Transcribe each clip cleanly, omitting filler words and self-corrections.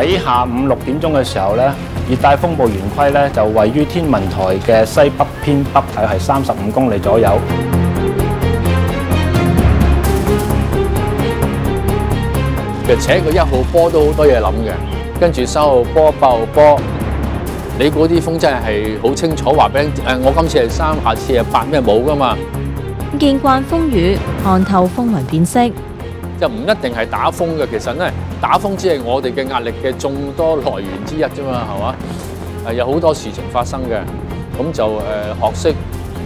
喺下午6點鐘嘅時候咧，熱帶風暴圓規咧就位於天文台嘅西北偏北，係35公里左右。 其實扯個1號波都好多嘢諗嘅，跟住3號波、8號波，你嗰啲風真係好清楚話俾我今次係3，下次係8咩冇噶嘛。 見慣風雨，看透風雲變色。 就唔一定係打風嘅，其實咧打風只係我哋嘅壓力嘅眾多來源之一啫嘛，係嘛？有好多事情發生嘅，咁就學識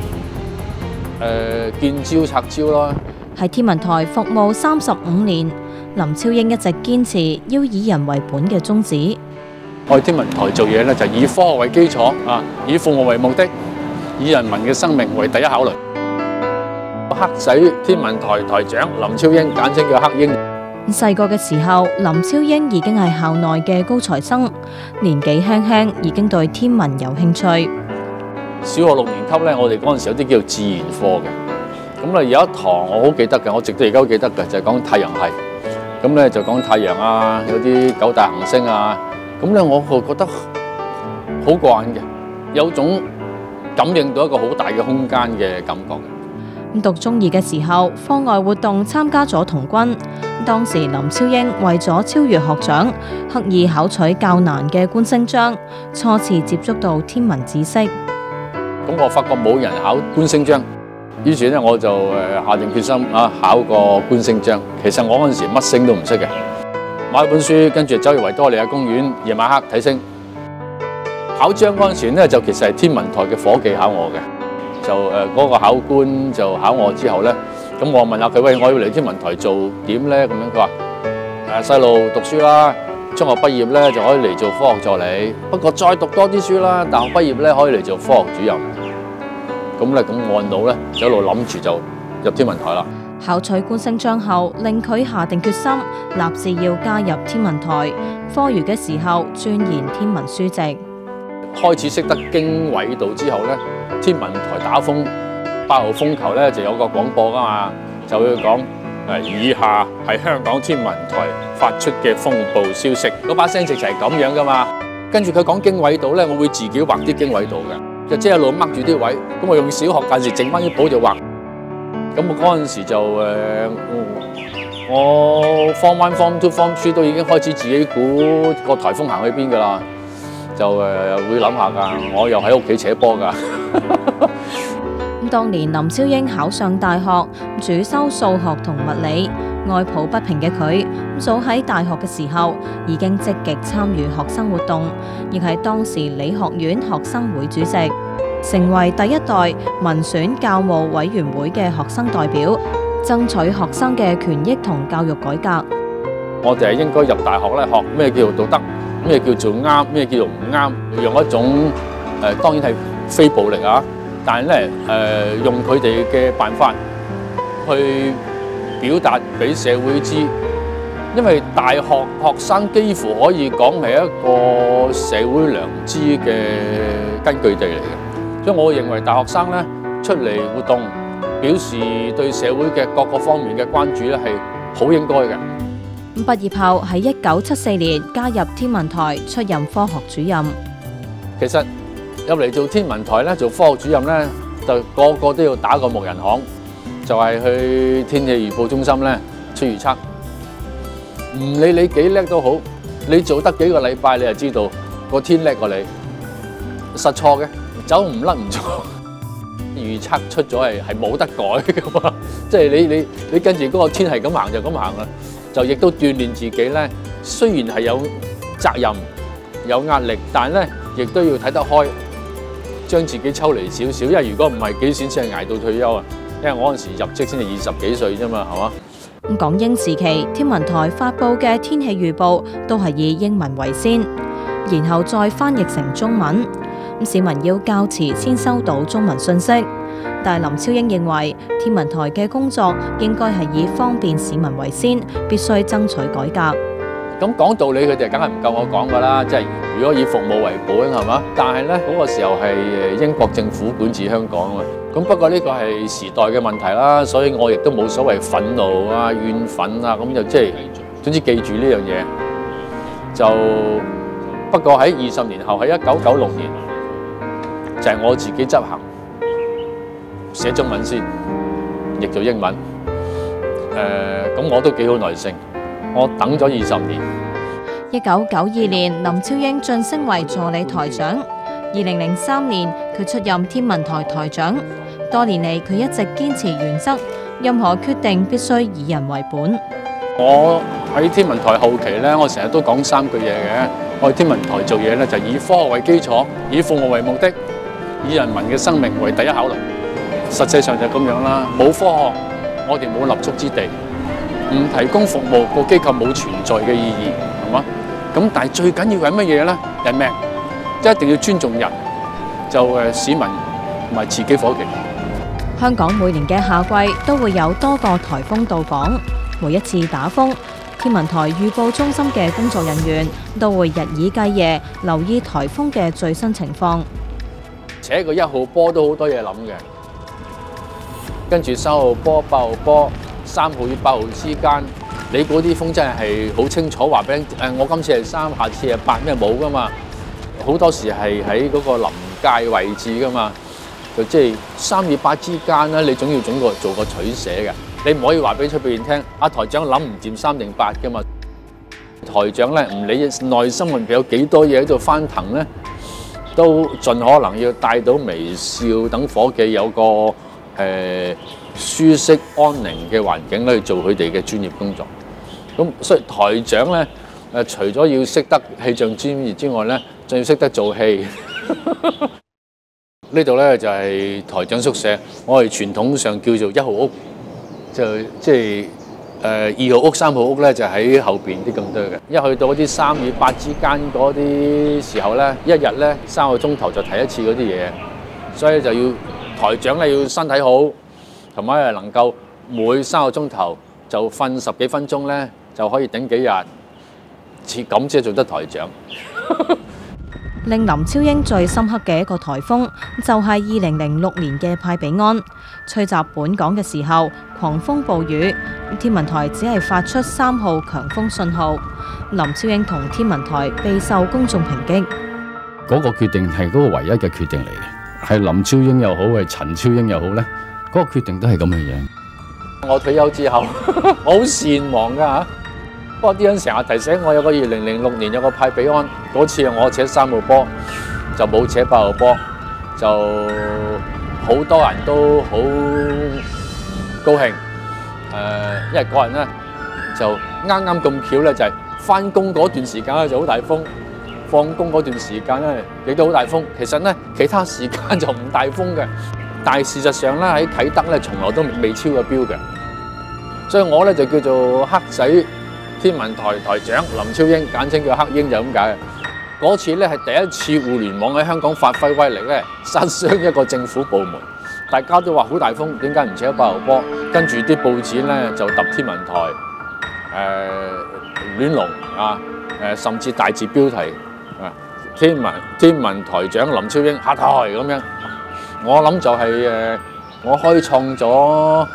見招拆招啦。 喺天文台服務35年，林超英一直堅持要以人為本嘅宗旨。 我哋天文台做嘢咧就以科學為基礎啊，以服務為目的，以人民嘅生命為第一考慮。黑仔天文台台長林超英，簡稱叫黑英。 細個嘅時候，林超英已經係校內嘅高材生，年紀輕輕已經對天文有興趣。 小學6年級咧，我哋嗰陣時有啲叫自然課嘅，咁咧有一堂我好記得嘅，我直到而家都記得嘅，就係講太陽系。咁咧就講太陽啊，有啲9大行星啊，咁咧我覺得好過癮嘅，有種感應到一個好大嘅空間嘅感覺。 讀中2嘅時候，課外活動參加咗童軍。當時林超英為咗超越學長，刻意考取較難嘅觀星章，初次接觸到天文知識。 咁我發覺冇人考觀星章，於是咧我就下定決心考個觀星章。其實我嗰陣時乜星都唔識嘅，買本書跟住走去維多利亞公園夜晚黑睇星。考章嗰陣時咧就其實係天文台嘅夥計考我嘅。就嗰個考官就考我之後咧，咁我問下佢：喂，我要嚟天文台做點咧？咁樣佢話：細路讀書啦，中學畢業咧就可以嚟做科學助理，不過再讀多啲書啦，大學畢業咧可以嚟做科學主任。咁我按到咧就一路諗住就入天文台啦。 考取觀星章後，令佢下定決心，立志要加入天文台。課餘嘅時候鑽研天文書籍。 開始識得經緯度之後咧，天文台打風8號風球咧就有個廣播噶嘛，就會講以下係香港天文台發出嘅風暴消息。嗰把聲直情係咁樣噶嘛。跟住佢講經緯度咧，我會自己畫啲經緯度嘅，就即係一路掹住啲位。咁我用小學嗰陣時整翻啲簿就畫。咁我嗰陣時就我 Form 1、Form 2、Form 3都已經開始自己估個颱風行去邊噶啦。就會諗下㗎，我又喺屋企扯波㗎。 當年林超英考上大學，主修數學同物理，愛抱不平嘅佢，早喺大學嘅時候已經積極參與學生活動，亦係當時理學院學生會主席，成為第一代民選教務委員會嘅學生代表，爭取學生嘅權益同教育改革。 我哋係應該入大學咧，學咩叫做道德。咩叫做啱？咩叫做唔啱？用一種當然係非暴力啊，但係咧用佢哋嘅辦法去表達俾社會知，因為大學學生幾乎可以講係一個社會良知嘅根據地嚟嘅，所以我認為大學生咧出嚟活動，表示對社會嘅各個方面嘅關注咧係好應該嘅。 畢業後喺1974年加入天文台，出任科學主任。 其實入嚟做天文台咧，做科學主任咧，就個個都要打個木人行，就係去天氣預報中心咧出預測。唔理你幾叻都好，你做得幾個禮拜，你就知道個天叻過你。實錯嘅，走唔甩唔錯。預測出咗係冇得改噶嘛，即係你跟住嗰個天係咁行就咁行啦。就亦都鍛鍊自己咧，雖然係有責任、有壓力，但係咧亦都要睇得開，將自己抽離少少。因為如果唔係，幾時先係捱到退休啊？因為我嗰陣時入職先係20幾歲啫嘛，係嘛？ 港英時期，天文台發布嘅天氣預報都係以英文為先，然後再翻譯成中文。市民要較遲先收到中文信息。但係林超英認為天文台嘅工作應該係以方便市民為先，必須爭取改革。 咁講道理，佢哋梗係唔夠我講㗎啦，即係如果以服務為本係嘛？但係咧嗰個時候係英國政府管治香港啊嘛。咁不過呢個係時代嘅問題啦，所以我亦都冇所謂憤怒啊、怨憤啊，咁就即係總之記住呢樣嘢， 就不過喺20年後，喺1996年，就係我自己執行寫中文先，譯做英文。咁我都幾好耐性，我等咗20年。 1992年，林超英晉升為助理台長。2003年，佢出任天文台台長。多年嚟，佢一直堅持原則，任何決定必須以人為本。 我喺天文台後期咧，我成日都講3句嘢嘅。我喺天文台做嘢咧，就以科學為基礎，以服務為目的，以人民嘅生命為第一考慮。實際上就咁樣啦。冇科學，我哋冇立足之地；唔提供服務，個機構冇存在嘅意義，係嘛？咁但係最緊要係乜嘢咧？人命，即係一定要尊重人，就市民同埋自己伙計。 香港每年嘅夏季都會有多個颱風到訪，每一次打風，天文台預報中心嘅工作人員都會日以繼夜留意颱風嘅最新情況。 扯個1號波都好多嘢諗嘅，跟住3號波、8號波、3號與8號之間，你嗰啲風真係好清楚話俾我今次係3，下次係8，咩冇噶嘛？好多時係喺嗰個臨界位置噶嘛。就即係3與8之間咧，你總要做個取捨嘅，你唔可以話俾出邊聽，台長諗唔掂3定8噶嘛。台長咧唔理內心裏邊有幾多嘢喺度翻騰咧，都盡可能要帶到微笑，等伙計有個舒適安寧嘅環境咧去做佢哋嘅專業工作。咁所以台長咧除咗要識得氣象專業之外咧，仲要識得做戲。呢度咧就係台長宿舍，我哋傳統上叫做1號屋，就即係2號屋、3號屋咧就喺後邊啲咁多嘅。一去到嗰啲3與8之間嗰啲時候咧，一日咧3個鐘頭就睇一次嗰啲嘢，所以就要台長咧要身體好，同埋能夠每3個鐘頭就瞓10幾分鐘咧，就可以頂幾日，咁即係做得台長。 令林超英最深刻嘅一個颱風，就係2006年嘅派比安，吹襲本港嘅時候，狂風暴雨，天文台只係發出3號強風信號。林超英同天文台備受公眾抨擊。 嗰個決定係嗰個唯一嘅決定嚟嘅，係林超英又好，係陳超英又好咧，嗰個決定都係咁嘅樣。 我退休之後，我好善忘㗎嚇。不過啲人成日提醒我，有個2006年有個派比安，嗰次我扯3號波，就冇扯8號波，就好多人都好高興。因為個人咧就啱啱咁巧咧，就係翻工嗰段時間咧就好大風，放工嗰段時間咧亦都好大風。其實咧其他時間就唔大風嘅，但係事實上咧喺啟德咧從來都未超過標嘅，所以我咧就叫做黑仔天文台台長林超英，簡稱叫黑英就咁解。嗰次咧係第一次互聯網喺香港發揮威力咧，殺傷一個政府部門。大家都話好大風，點解唔扯8號波？跟住啲報紙咧就揼天文台亂龍啊，甚至大字標題啊，天文台長林超英下台咁樣。我諗就係我開創咗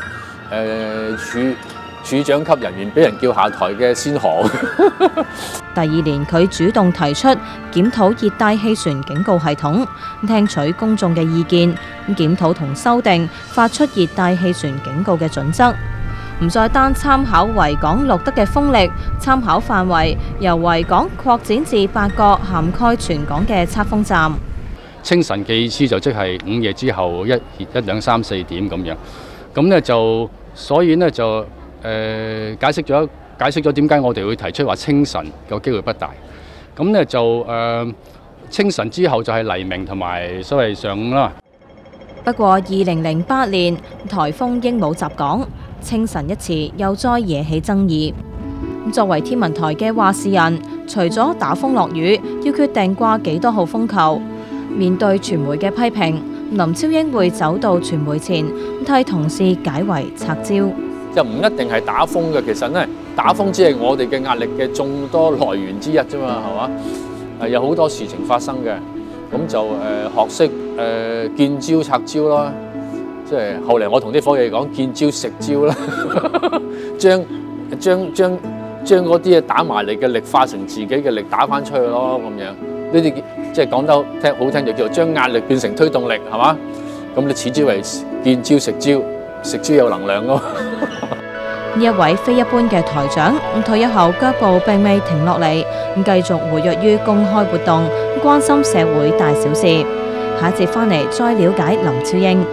處長級人員俾人叫下台嘅先河。 第2年，佢主動提出檢討熱帶氣旋警告系統，聽取公眾嘅意見，檢討同修訂發出熱帶氣旋警告嘅準則，唔再單參考維港錄得嘅風力，參考範圍由維港擴展至8個涵蓋全港嘅測風站。 清晨嘅意思就即係午夜之後1、2、3、4點咁樣，咁咧就所以咧就解釋咗點解我哋會提出話清晨個機會不大，咁咧就清晨之後就係黎明同埋所謂上午啦。 不過2008年颱風鸚鵡襲港，清晨一詞又再惹起爭議。作為天文台嘅話事人，除咗打風落雨，要決定掛幾多號風球。面對傳媒嘅批評，林超英會走到傳媒前替同事解圍拆招。 就唔一定係打風嘅，其實咧打風只係我哋嘅壓力嘅眾多來源之一啫嘛，係嘛？有好多事情發生嘅，咁就學識見招拆招啦。即係後嚟我同啲伙計講見招食招啦，將將嗰啲嘢打埋嚟嘅力化成自己嘅力打翻出去咯，咁樣呢啲即係講得好聽就叫做將壓力變成推動力，係嘛？咁你此之為見招食招，食招有能量咯。 呢一位非一般嘅台長，退休後腳步並未停落嚟，繼續活躍於公開活動，關心社會大小事。下一節翻嚟再了解林超英。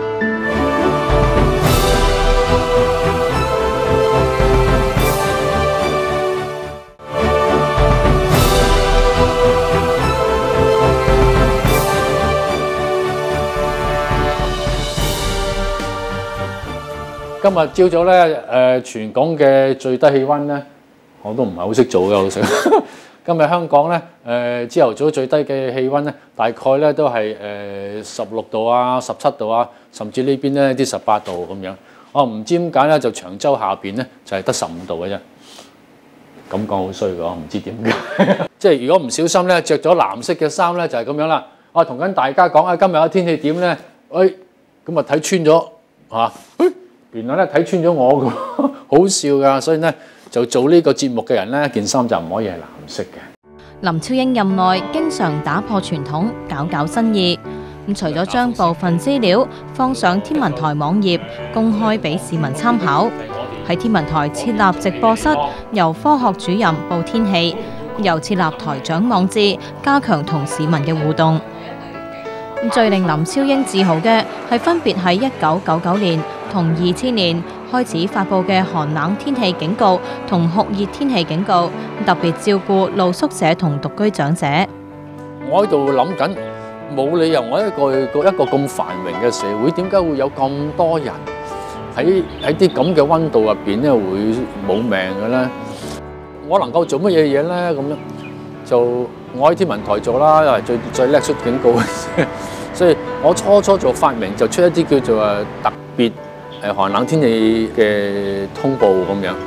今日朝早咧，全港嘅最低氣温咧，我都唔係好識做嘅，老實。今日香港咧，朝頭早最低嘅氣温咧，大概咧都係16度啊、17度啊，甚至呢邊咧啲18度咁樣。我唔知點解咧，就長洲下邊咧就係得15度嘅啫。咁講好衰嘅，我唔知點解。即係如果唔小心咧，着咗藍色嘅衫咧，就係咁樣啦。我同緊大家講啊，今日嘅天氣點咧？咁啊睇穿咗嚇。原來咧睇穿咗我嘅，好笑㗎，所以咧就做呢個節目嘅人咧，件衫就唔可以係藍色嘅。 林超英任內經常打破傳統，搞新意。除咗將部分資料放上天文台網頁，公開俾市民參考，喺天文台設立直播室，由科學主任報天氣，又設立台長網誌，加強同市民嘅互動。最令林超英自豪嘅係分別喺1999年同2000年開始發布嘅寒冷天氣警告同酷熱天氣警告，特別照顧露宿者同獨居長者。 我喺度諗緊，冇理由我一個咁繁榮嘅社會，點解會有咁多人喺啲咁嘅温度入邊咧會冇命嘅咧？我能夠做乜嘢嘢咧？咁樣就我喺天文台做啦，又係最叻出警告。所以我初做發明就出一啲叫做特別寒冷天氣嘅通報咁樣，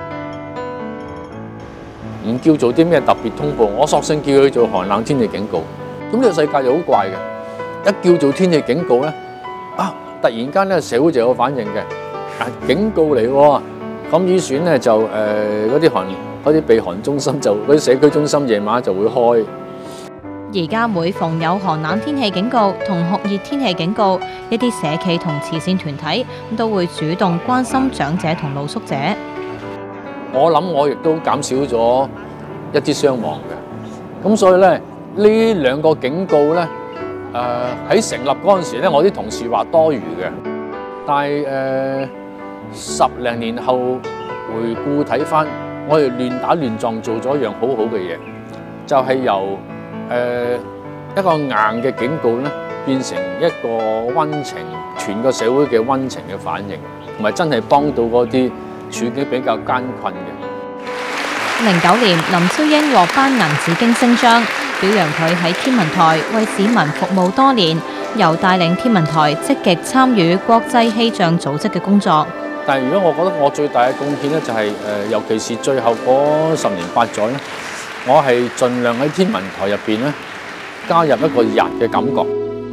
唔叫做啲咩特別通報，我索性叫佢做寒冷天氣警告。咁呢個世界就好怪嘅，一叫做天氣警告咧，突然間咧社會就有反應嘅，警告嚟喎。咁於是咧就嗰啲避寒中心嗰啲社區中心夜晚就會開。 而家每逢有寒冷天氣警告同酷熱天氣警告，一啲社企同慈善團體都會主動關心長者同露宿者。 我諗我亦都減少咗一啲傷亡嘅。咁所以咧呢兩個警告咧，喺成立嗰陣時咧，我啲同事話多餘嘅，但係10零年後回顧睇翻，我哋亂打亂撞做咗一樣好好嘅嘢，就係由一個硬嘅警告咧，變成一個溫情，全個社會嘅溫情嘅反應，同埋真係幫到嗰啲處境比較艱困嘅。 09年，林超英獲頒銀紫荊星章，表揚佢喺天文台為市民服務多年，又帶領天文台積極參與國際氣象組織嘅工作。 但係如果我覺得我最大嘅貢獻咧，就係尤其是最後嗰10年8載咧。我係盡量喺天文台入邊咧加入一個人嘅感覺。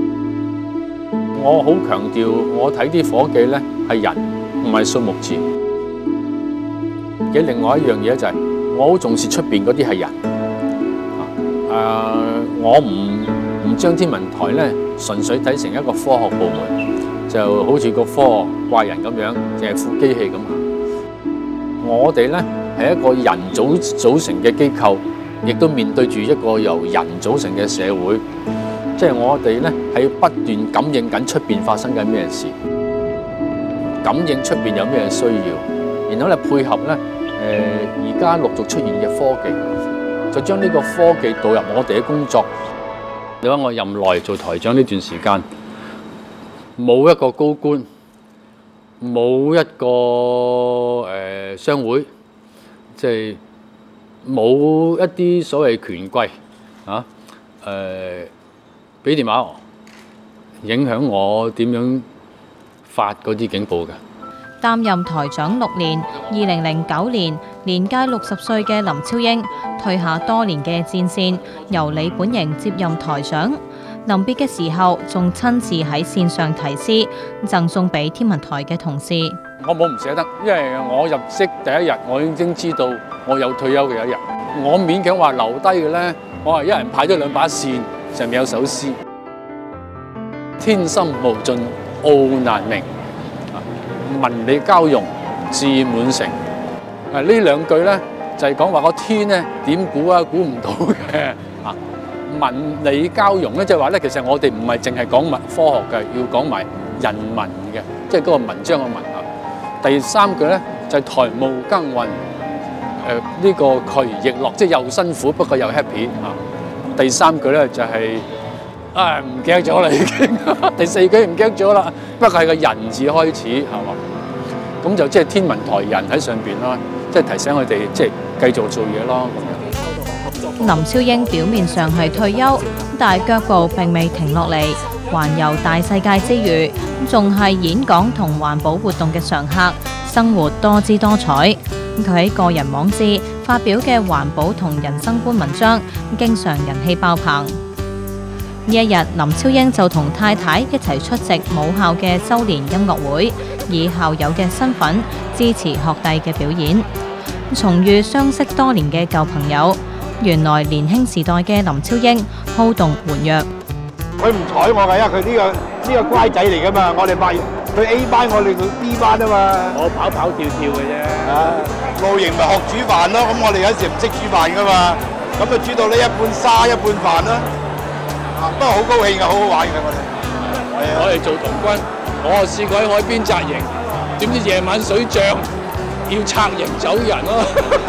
我好強調，我睇啲夥計咧係人，唔係數目字。嘅另外一樣嘢就係，我好重視出邊嗰啲係人。我唔將天文台咧純粹睇成一個科學部門，就好似個科學怪人咁樣，淨係副機器咁行。我哋咧係一個人組成嘅機構。亦都面對住一個由人組成嘅社會，即係我哋咧係不斷感應緊出邊發生緊咩事，感應出邊有咩需要，然後咧配合咧而家陸續出現嘅科技，就將呢個科技導入我哋嘅工作。你話我任內做台長呢段時間，冇一個高官，冇一個商會，即係。冇一啲所謂權貴俾電話我，影響我點樣發嗰啲警報嘅。 擔任台長6年，2009年年屆60歲嘅林超英退下多年嘅戰線，由李本瀅接任台長。 臨別嘅時候，仲親自喺線上題詩，贈送俾天文台嘅同事。 我冇唔捨得，因為我入職第一日，我已經知道我有退休嘅一日。我勉強話留低嘅咧，我係一人派咗2把線，上面有首詩：天心無盡奧難明，文理交融志滿城。呢兩句咧就係講話個天咧點估啊，估唔到嘅。文理交融咧，即係話咧，其實我哋唔係淨係講科學嘅，要講埋人文嘅，即係嗰個文章嘅文啊。第3句咧就係台務耕耘，呢個渠亦樂，即係又辛苦不過又 happy 啊。第3句咧就係唔記得咗啦已經。第4句唔記得咗啦，不過係個人字開始係嘛。咁就即係天文台人喺上邊啦，即係提醒佢哋即係繼續做嘢咯。 林超英表面上係退休，但係腳步並未停落嚟，環遊大世界之餘，仲係演講同環保活動嘅常客，生活多姿多彩。佢喺個人網誌發表嘅環保同人生觀文章，經常人氣爆棚。呢一日，林超英就同太太一齊出席母校嘅周年音樂會，以校友嘅身份支持學弟嘅表演。重遇相識多年嘅舊朋友，原來年輕時代嘅林超英好動活躍。 佢唔睬我㗎，因為佢呢個乖仔嚟㗎嘛。我哋佢 A 班，我哋佢 B 班啊嘛。我跑跑跳跳嘅啫。露營咪學煮飯咯。咁我哋有時唔識煮飯㗎嘛，咁就煮到呢一半沙一半飯啦。不過好高興㗎，好好玩㗎我哋。 我哋做童軍，我試過喺海邊紮營，點知夜晚水漲，要拆營走人咯。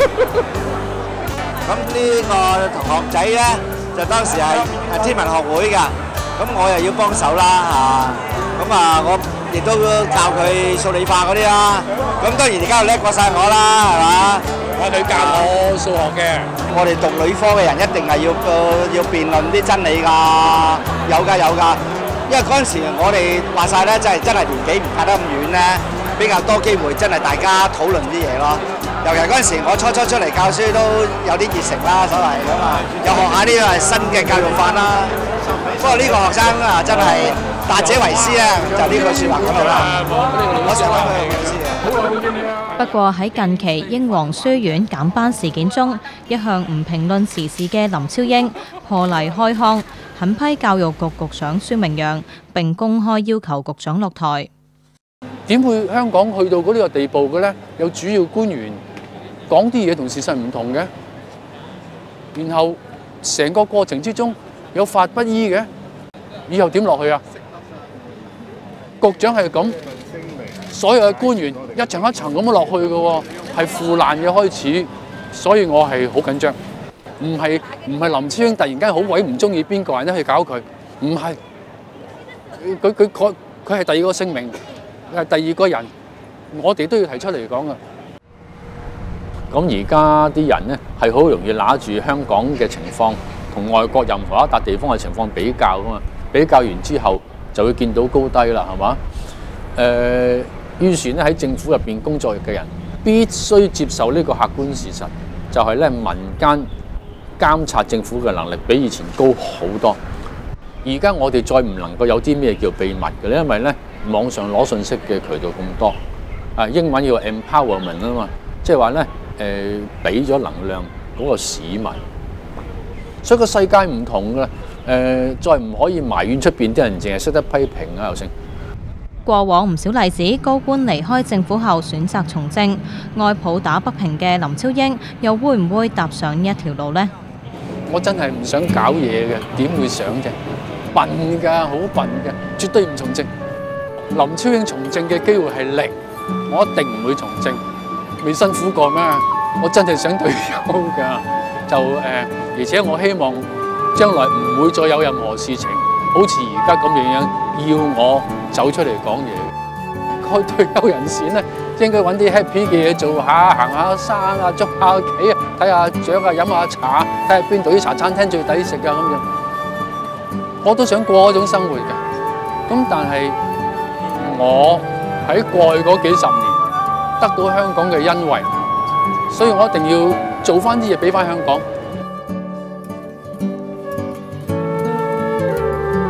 咁呢個同學仔咧，就當時係天文學會㗎，咁我又要幫手啦咁我亦都教佢數理化嗰啲啦。咁當然而家又叻過晒我啦，係嘛？ 佢教我數學嘅。 我哋讀理科嘅人一定係要辯論啲真理㗎，有㗎。因為嗰陣時我哋話晒咧，真係年紀唔隔得咁遠咧，比較多機會真係大家討論啲嘢咯。尤其嗰陣時，我初出嚟教書都有啲熱誠啦，所謂咁又學下呢個係新嘅教育法啦。不過呢個學生真係達者為師就呢句説話講到啦。我成日諗佢係師嘅。 不過喺近期英皇書院減班事件中，一向唔評論時事嘅林超英破例開腔，狠批教育局局長孫明揚，並公開要求局長落台。 點會香港去到呢個地步嘅咧？有主要官員講啲嘢同事實唔同嘅，然後成個過程之中有法不依嘅，以後點落去啊？局長係咁，所有嘅官員一層一層咁樣落去嘅喎，係腐爛嘅開始，所以我係好緊張。唔係林超英突然間好鬼唔中意邊個人去搞佢，唔係，佢係第二個姓名。係第二個人，我哋都要提出嚟講㗎。咁而家啲人咧係好容易拿住香港嘅情況同外國任何一笪地方嘅情況比較㗎嘛，比較完之後就會見到高低啦，係嘛？於是咧喺政府入邊工作嘅人必須接受呢個客觀事實，就係咧民間監察政府嘅能力比以前高好多。而家我哋再唔能夠有啲咩叫秘密嘅咧，因為咧網上攞信息嘅渠道咁多，英文叫 empowerment 啊嘛，即係話咧俾咗能量嗰個市民，所以個世界唔同㗎，再唔可以埋怨出邊啲人，淨係識得批評啊又成。 過往唔少例子，高官離開政府後選擇從政，愛抱打不平嘅林超英又會唔會踏上呢一條路呢？ 我真係唔想搞嘢嘅，點會想啫？笨㗎，好笨嘅，絕對唔從政。林超英從政嘅機會係零，我一定唔會從政。未辛苦過咩？我真係想退休㗎。而且我希望將來唔會再有任何事情，好似而家咁樣要我走出嚟講嘢。個退休人士咧，應該揾啲 happy 嘅嘢做下，行下山啊，捉下棋啊，睇下雀啊，飲下茶，睇下邊度啲茶餐廳最抵食啊咁樣。我都想過嗰種生活㗎。咁但係我喺過去嗰幾十年得到香港嘅恩惠，所以我一定要做翻啲嘢俾翻香港。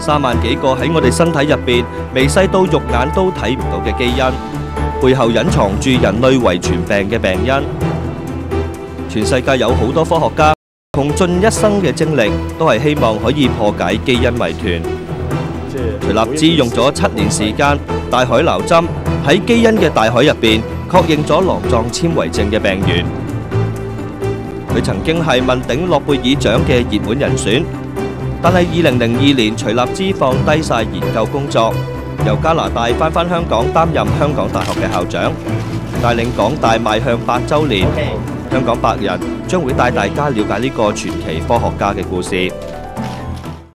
3萬幾個喺我哋身體入邊微細到肉眼都睇唔到嘅基因，背後隱藏住人類遺傳病嘅病因。全世界有好多科學家窮盡一生嘅精力，都係希望可以破解基因謎團。徐立之用咗7年時間，大海撈針，喺基因嘅大海入邊確認咗囊狀纖維症嘅病源。佢曾經係問鼎諾貝爾獎嘅熱門人選，但係2002年徐立之放低晒研究工作，由加拿大返香港擔任香港大學嘅校長，帶領港大邁向8週年。香港8人將會帶大家了解呢個傳奇科學家嘅故事。